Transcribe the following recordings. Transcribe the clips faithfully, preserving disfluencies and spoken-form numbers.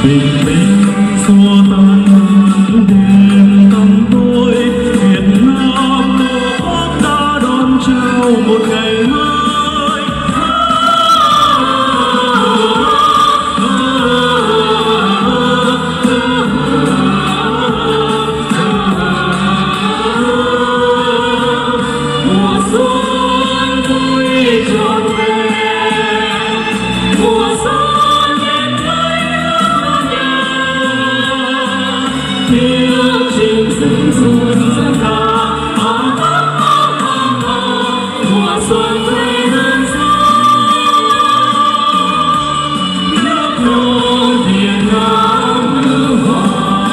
bình minh xua tan đêm tăm tối. Việt Nam tổ quốc đã đón chào một ngày mới. Mùa xuân vui trọn vẹn, mùa xuân đến với nước nhà, tiếng chim rừng run rợn ca. Mùa xuân về đơn xa, nước non Việt Nam nở hoa.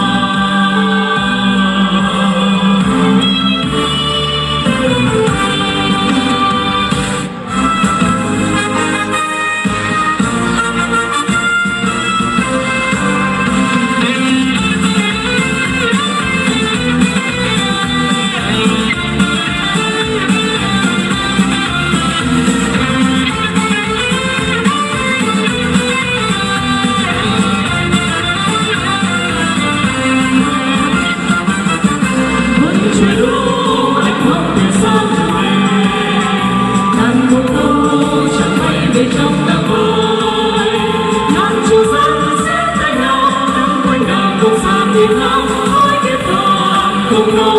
Trong đám vui, ngàn chiều sáng sẽ thay nhau, đắm quanh đảo cùng xa Việt Nam, mỗi kiếp con cùng nói.